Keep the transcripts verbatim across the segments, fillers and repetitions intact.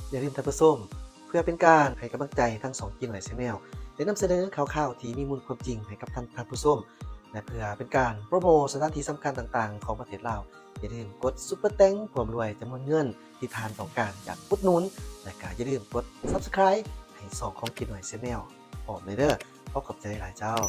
อย่าลืมท่านผู้ชมเพื่อเป็นการให้กำลังใจทั้งสองกินหน่อย Channel ได้นำเสนอข่าวๆที่มีมูลความจริงให้กับท่านท่านผู้ชมและเพื่อเป็นการโปรโมทสถานที่สำคัญต่างๆของประเทศลาวอย่าลืมกดซุปเปอร์แตงเพิ่มรวยจำนวนเงินที่ทานต้องการอยากอุดหนุนและก็อย่าลืมกด Subscribe ให้สองของกินหน่อย Channel พร้อมเลยเด้อขอขอบใจหลายเจ้า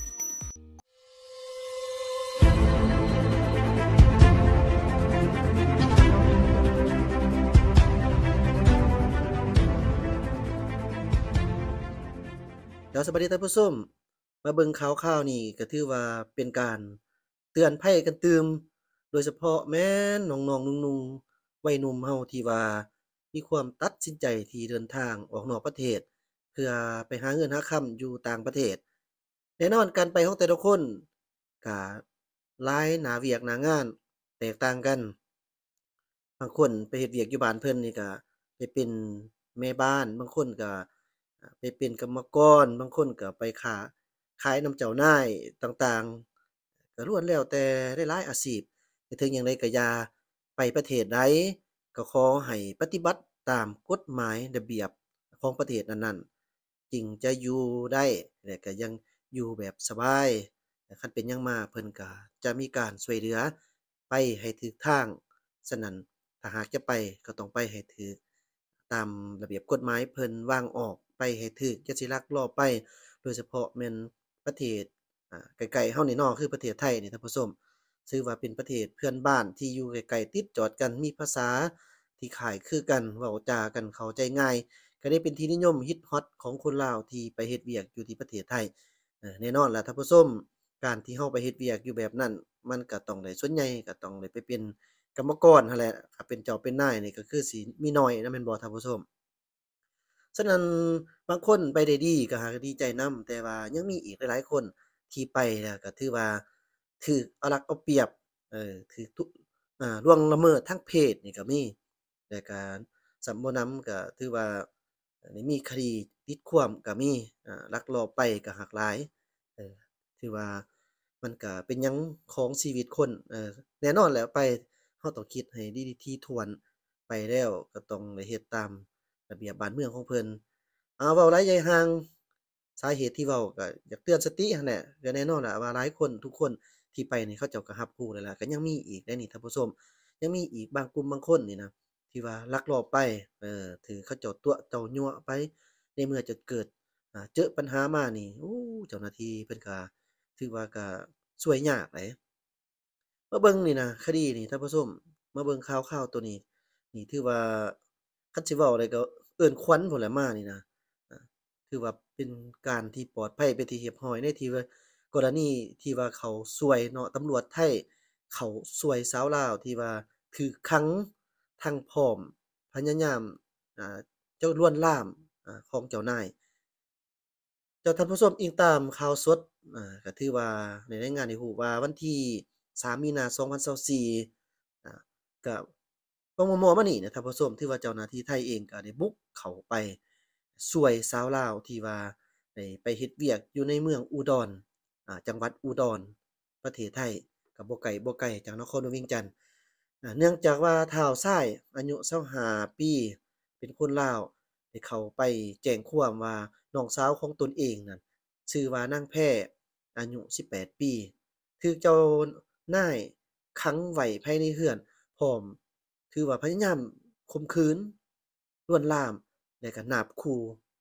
เดี๋ยวสวัสดีท่านผู้ชมมาเบิ่งข่าวข่าวนี้ก็ถือว่าเป็นการเตือนภัยกันตืมโดยเฉพาะแม่นน้องๆนุ่งๆวัยหนุ่มเฮาที่ว่ามีความตัดสินใจที่เดินทางออกนอกประเทศเพื่อไปหาเงินหาค่ำอยู่ต่างประเทศแน่นอนการไปของแต่ละคนก็หลายหน้าเวียกหน้างานแตกต่างกันบางคนไปเฮ็ดเวียกอยู่บ้านเพิ่นนี่ก็ไปเป็นแม่บ้านบางคนก็ อ่าไปเป็นกรรมกรบางคนก็ไปค้าขายนำเจ้านายต่างๆก็ล้วนแล้วแต่ได้หลายอาชีพแต่ถึงอย่างไรก็อย่าไปประเทศใดก็ขอให้ปฏิบัติตามกฎหมายระเบียบของประเทศนั้นๆจึงจะอยู่ได้และก็ยังอยู่แบบสบายแต่คันเป็นหยังมาเพิ่นก็จะมีการช่วยเหลือไปให้ถูกทางฉะนั้นถ้าหากจะไปก็ต้องไปให้ถูก ตามระเบียบกฎหมายเพิ่นวางออกไปให้ถูกอย่าสิลักลอบไปโดยเฉพาะแม่นประเทศอ่าใกล้ๆเฮานี่เนาะคือประเทศไทยนี่ท่านผู้ชมถือว่าเป็นประเทศเพื่อนบ้านที่อยู่ใกล้ๆติดจอดกันมีภาษาที่คล้ายคลึงกันเว้าจากันเข้าใจง่ายก็ได้เป็นที่นิยมฮิตฮอตของคนลาวที่ไปเฮ็ดเวียกอยู่ที่ประเทศไทยเออแน่นอนแหละท่านผู้ชมการที่เฮาไปเฮ็ดเวียกอยู่แบบนั้นมันก็ต้องได้ส่วนใหญ่ก็ต้องได้ไปเป็นกรรมกรนั่นแหละถ้าเป็นเจ้าเป็นนายนี่ก็คือสิมีน้อยนะแม่นบ่ท่านผู้ชม ฉะนั้นบางคนไปได้ดีก็หาก็ดีใจนำแต่ว่ายังมีอีกหลายๆคนที่ไปแล้วก็ถือว่าถูกเอารัดเอาเปรียบเอ่อถูกทุอ่าล่วงละเมิดทางเพศนี่ก็มีแล้วก็ซัมบ่นำก็ถือว่าเอ่อได้มีคดีติดคุกก็มีอ่าลักลอบไปก็หักหลายเออถือว่ามันก็เป็นหยังของชีวิตคนเออแน่นอนแหละไปเราต้องคิดให้ดีถี่ถ้วนไปแล้วก็ต้องได้เฮ็ดตาม ระเบียบบ้านเมืองของเพิ่นอ่าเว้าหลายใหญ่ห่างสาเหตุที่เว้าก็อยากเตือนสติหั้นแหละก็แน่นอนแหละว่าหลายคนทุกคนที่ไปนี่เขาเจ้าก็รับรู้แล้วล่ะก็ยังมีอีกเดะนี่ท่านผู้ชมยังมีอีกบางกลุ่มบางคนนี่นะที่ว่าลักลอบไปเออถือเขาเจ้าตั่วเจ้ายั่วไปในเมื่อจะเกิดอ่าเจอปัญหามานี่โอ้เจ้าหน้าที่เพิ่นก็ถือว่าก็ช่วยยากเดะ มาเบิ่งนี่นะคดีนี่ท่านผู้ชมมาเบิ่งข่าวๆตัวนี้นี่ถือว่าคันสิเว้าได้ก็เอิ้นขวัญพู้นแหละมานี่นะอาถือว่าเป็นการที่ปลอดภัยเป็นที่เรียบร้อยในที่ว่ากรณีที่ว่าเขาช่วยเนาะตำรวจไทยเขาช่วยสาวลาวที่ว่าถูกขังทั้งพร้อมพยายามอ่าเจ้าลวนลามอ่าของเจ้านาย ถ้าท่านผู้ชมอิงตามข่าวสดอ่าก็ถือว่าในรายงานให้รู้ว่าวันที่สามมีนาสองพันยี่สิบสี่อ่าก็ก็มั่วๆมานี่นะท่านผู้ชมถือว่าเจ้าหน้าที่ไทยเองก็ได้บุกเข้าไปช่วยสาวลาวที่ว่าได้ไปเฮ็ดเวียกอยู่ในเมืองอุดรอ่าจังหวัดอุดรประเทศไทยก็บ่ไกลบ่ไกลจากนครหลวงเวียงจันทน์อ่าเนื่องจากว่าท้าวชายอายุยี่สิบห้าปีเป็นคนลาว ได้เข้าไปแจ้งความว่าน้องสาวของตนเองนั่นชื่อว่านางแพรอายุสิบแปดปีถูกเจ้านายขังไว้ภายในเรือนพร้อมถือว่าพยายามข่มขืนลวนลามและก็นาบคู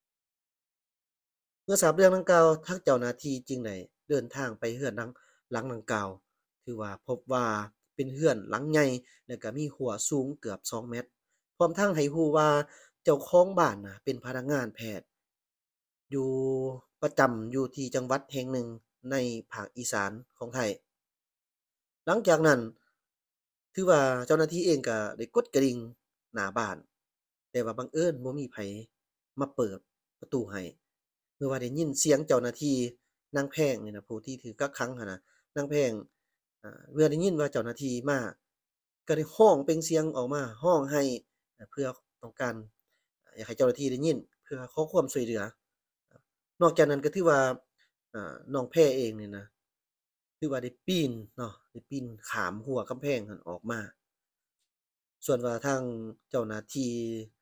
เมื่อทราบเรื่องดังกล่าวทางเจ้าหน้าที่จึงได้เดินทางไปเรือนดังหลังดังกล่าวถือว่าพบว่าเป็นเรือนหลังใหญ่แล้วก็มีหัวสูงเกือบสองเมตรพร้อมทั้งให้รู้ว่าเจ้าของบ้านน่ะเป็นพนักงานแพทย์ อยู่ประจำอยู่ที่จังหวัดแห่งหนึ่งในภาคอีสานของไทย หลังจากนั้นถือว่าเจ้าหน้าที่เองก็ได้กดกระดิ่งหน้าบ้านแต่ว่าบังเอิญบ่มีไผมาเปิดประตูให้เมื่อว่าได้ยินเสียงเจ้าหน้าที่นางแพงนี่นะผู้ที่ถูกกักขังหั้นน่ะนางแพงอ่าเมื่อได้ยินว่าเจ้าหน้าที่มาก็ได้ร้องเปล่งเสียงออกมาร้องไห้อ่าเพื่อต้องการอยากให้เจ้าหน้าที่ได้ยินเพื่อขอความช่วยเหลือนอกจากนั้นก็ถือว่าอ่าน้องแพรเองนี่นะ คือว่าได้ปีนเนาะได้ปีนข้ามรั้วกำแพงหั้นออกมาส่วนว่าทางเจ้าหน้าที่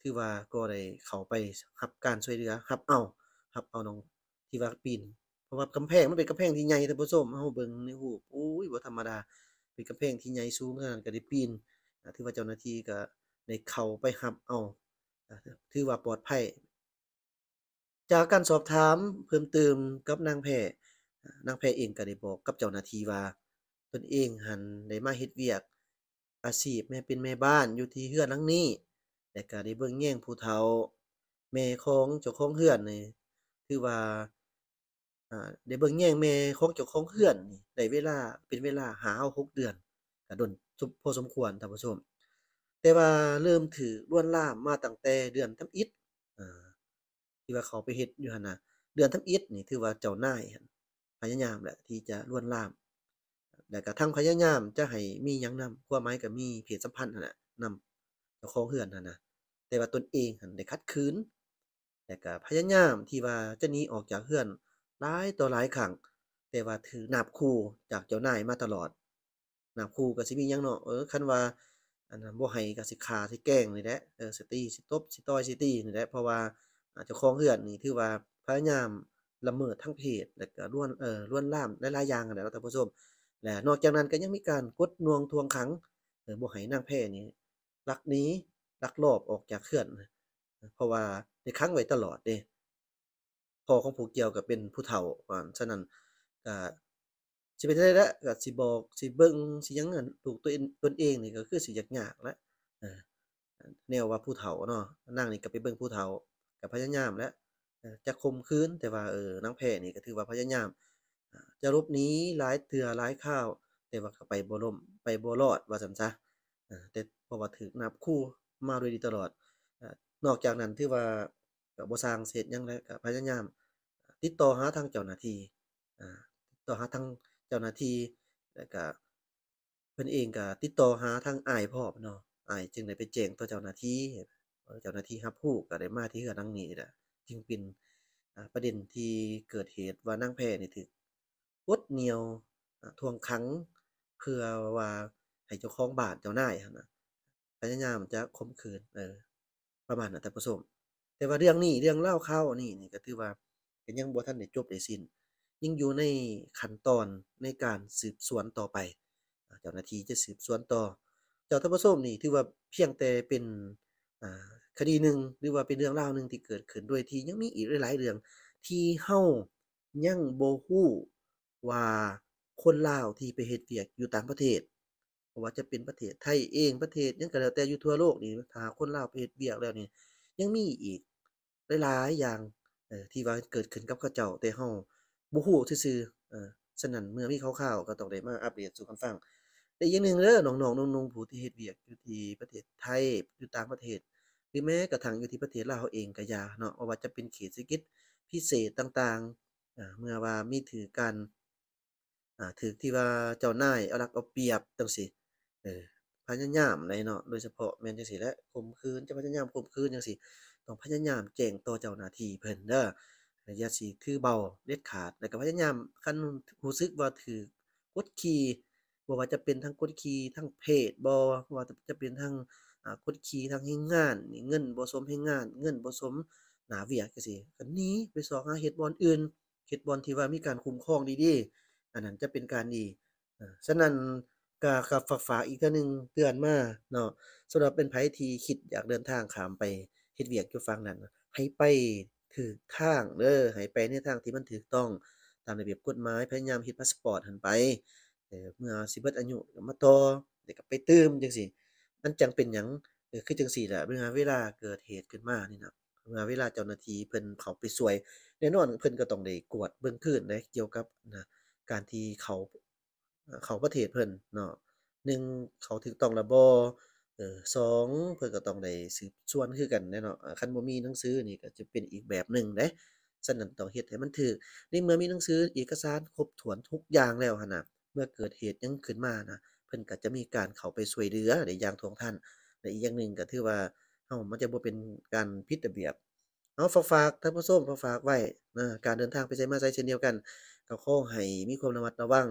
ถือว่าก็ได้เข้าไปรับการช่วยเหลือรับเอารับเอาน้องที่ว่าปีนเพราะว่ากำแพงมันเป็นกำแพงที่ใหญ่ท่านผู้ชมเฮาเบิ่งในรูปโอ้ยบ่ธรรมดาเป็นกำแพงที่ใหญ่สูงขนาดนั้นก็ได้ปีนอ่าถือว่าเจ้าหน้าที่ก็ได้เข้าไปรับเอาอ่าถือว่าปลอดภัย จากการสอบถามเพิ่มเติมกับนางแพทย์อ่านางแพทย์เองก็ได้บอกกับเจ้าหน้าที่ว่าตนเองหั้นได้มาเฮ็ดเวียกอาชีพแม่เป็นแม่บ้านอยู่ที่เรือนหลังนี้และก็ได้เบิ่งแย่งผู้เฒ่าแม่ของเจ้าของเรือนนี่ถือว่าอ่าได้เบิ่งแย่งแม่ของเจ้าของเรือนนี่ได้เวลาเป็นเวลาห้า หกเดือนก็โดนสุพอสมควรท่านผู้ชมแต่ว่าเริ่มถูกลวนลามมาตั้งแต่เดือนทำอิฐอา ที่ว่าเขาไปเฮ็ดอยู่หั่นน่ะเดือนทำอิฐนี่ถือว่าเจ้านายหั่นพยายามแหละที่จะลวนลามแล้วก็ทั้งพยายามจะให้มีหยังนำความหมายก็มีเพศสัมพันธ์นั่นแหละนำเจ้าของเรือนนั่นน่ะแต่ว่าตนเองหั้นได้ขัดขืนแล้วก็พยายามที่ว่าจะหนีออกจากเรือนหลายต่อหลายครั้งแต่ว่าถูกนาบขู่จากเจ้านายมาตลอดนาบขู่ก็สิมีหยังเนาะเออคันว่าอันนั้นบ่ให้ก็สิฆ่าสิแกล้งนี่แหละเออสิตีสิตบสิต่อยสิตีนี่แหละเพราะว่า อ่าเจ้าของเรือนนี่ถือว่าพยายามละเมิดทางเพศแล้วก็ลวนเอ่อลวนลามหลายๆอย่างนั่นแหละเนาะท่านผู้ชมและนอกจากนั้นก็ยังมีการกดน่วงทวงขังเอ่อบ่ให้นางแพนี่ลักหนีลักลอบออกจากเรือนเพราะว่าได้ขังไว้ตลอดเดะพ่อของผู้เกี่ยวก็เป็นผู้เฒ่าว่าฉะนั้นก็สิเป็นจั่งใดแล้วก็สิบอกสิเบิ่งสิหยังอะลูกตัวเองตนเองนี่ก็คือสิยากๆแล้วเออ แนวว่าผู้เฒ่าเนาะนางนี่ก็ไปเบิ่งผู้เฒ่าก็พยายามแหล้วเอ่อจะข่มขืนแต่ว่าเอ่อนางแพทย์นี่ก็ถือว่าพยายามอ่าจะหลบหนีหลายเทื่อหลายคราวแต่ว่าก็ไปบ่ล้มไปบ่รอดว่าซั่นซะอาแต่เพราะว่าถูกนาบคู่มาโดยดีตลอดอ่านอกจากนั้นถือว่าก็บ่สร้างเสร็จหยังแล้วก็พยายามติดต่อหาทางเจ้าหน้าที่อ่าติดต่อหาทางเจ้าหน้าที่แล้วก็ เพิ่นเองก็ติดต่อหาทางอ้ายพร้อมเนาะอ้ายจึงได้ไปแจ้งต่อเจ้าหน้าที่เอ่อเจ้าหน้าที่รับรู้ก็ได้มาที่เรือนหลังนี้นี่แหละจึงเป็นอ่าประเด็นที่เกิดเหตุว่านางแพนี่ถูกกดเหนี่ยวอ่าถ่วงขังเพื่อว่าให้เจ้าของบ้านเจ้านายหั่นน่ะพยายามจะข่มขืนเออประมาณนั้นท่านผู้ชมแต่ว่าเรื่องนี้เรื่องเล่าวข่าวอันนี้นี่ก็ถือว่าก็ยังบ่ทันได้จบได้สิ้นยังอยู่ในขั้นตอนในการสืบสวนต่อไป อ่าเจ้าหน้าที่จะสืบสวนต่อเจ้าท่านผู้ชมนี่ถือว่าเพียงแต่เป็นอ่าคดีหนึ่งหรือว่าเป็นเรื่องราวหนึ่งที่เกิดขึ้นโดยที่ยังมีอีกหลายๆเรื่องที่เฮายังบ่ฮู้ว่าคนลาวที่ไปเฮ็ดเวียกอยู่ต่างประเทศบ่ว่าจะเป็นประเทศไทยเองประเทศหยังก็แล้วแต่อยู่ทั่วโลกนี่ถ้าคนลาวไปเฮ็ดเวียกแล้วนี่ยังมีอีกหลายๆอย่างเอ่อที่ว่าเกิดขึ้นกับเขาเจ้าแต่เฮาบ่ฮู้ซื่อๆเออฉะนั้นเมื่อมีข่าวๆก็ต้องได้มาอัปเดตสู่กันฟัง แต่อย่างหนึ่งเด้อน้องๆนุ่งๆผู้ที่เฮ็ดเวียกอยู่ที่ประเทศไทยอยู่ต่างประเทศหรือแม้กระทั่งอยู่ที่ประเทศลาวเองก็อย่าเนาะบ่ว่าจะเป็นเขตเศรษฐกิจพิเศษต่างๆอ่าเมื่อว่ามีถือการอ่าถูกที่ว่าเจ้านายเอารัดเอาเปรียบจั่งซี้เออพยายามเลยเนาะโดยเฉพาะแม่นจังซี้แหละข่มขืนจะพยายามข่มขืนจังซี้ต้องพยายามแจ้งต่อเจ้าหน้าที่เพิ่นเด้ออย่าสิถือเบาเด็ดขาดแล้วก็พยายามคันรู้สึกว่าถูกกดขี่ บ่ว่าจะเป็นทั้งกดขี่ทั้งเพศบ่ว่าจะจะเป็นทั้งอ่ากดขี่ทั้งเฮ็ดงานนี่เงินบ่สมเฮ็ดงานเงินบ่สมหน้าเวียกจั่งซี้ก็หนีไปสอหาเฮ็ดบ่อนอื่นเฮ็ดบ่อนที่ว่ามีการคุ้มครองดีๆอันนั้นจะเป็นการดีเออฉะนั้นก็ก็ฝากฝากอีกเทื่อหนึ่งเตือนมาเนาะสำหรับเป็นไผที่คิดอยากเดินทางข้ามไปเฮ็ดเวียกอยู่ฝั่งนั้นน่ะให้ไปถูกทางเด้อให้ไปในทางที่มันถูกต้องตามระเบียบกฎหมายพยายามเฮ็ดพาสปอร์ตหั้นไป เออเมื่อสิเบิดอายุก็มาต่อแล้วก็ไปเติมจังซี้มันจั่งเป็นหยังเออคือจั่งซี้แหละเมื่อเวลาเกิดเหตุขึ้นมานี่น่ะเมื่อเวลาเจ้าหน้าที่เพิ่นเข้าไปช่วยแน่นอนเพิ่นก็ต้องได้กวดเบิ่งคืนเดะเกี่ยวกับนะการที่เขาเอ่อเข้าประเทศเพิ่นเนาะหนึ่งเข้าถูกต้องแล้วบ่เอ่อสองเพิ่นก็ต้องได้สืบสวนคือกันแหละเนาะอ่าคันบ่มีหนังสือนี่ก็จะเป็นอีกแบบหนึ่งเดะฉะนั้นต้องเฮ็ดให้มันถูกในเมื่อมีหนังสือเอกสารครบถ้วนทุกอย่างแล้วหั้นน่ะ เมื่อเกิดเหตุหยังขึ้นมานะเพิ่นก็จะมีการเข้าไปช่วยเหลือได้อย่างท่วงทันและอีกอย่างหนึ่งก็ถือว่าเฮามันจะบ่เป็นการผิดระเบียบเอาฝากฝากท่านผู้ชมฝากๆไว้นะการเดินทางไปไสมาไสเช่นเดียวกันก็ขอให้มีความระมัดระวัง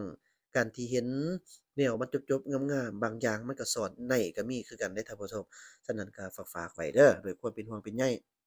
การที่เห็นแนวมันจบๆงามๆบางอย่างมันก็ซ่อนในก็มีคือกันเดะท่านผู้ชมฉะนั้นก็ฝากๆไว้เด้อด้วยความเป็นห่วงเป็นใย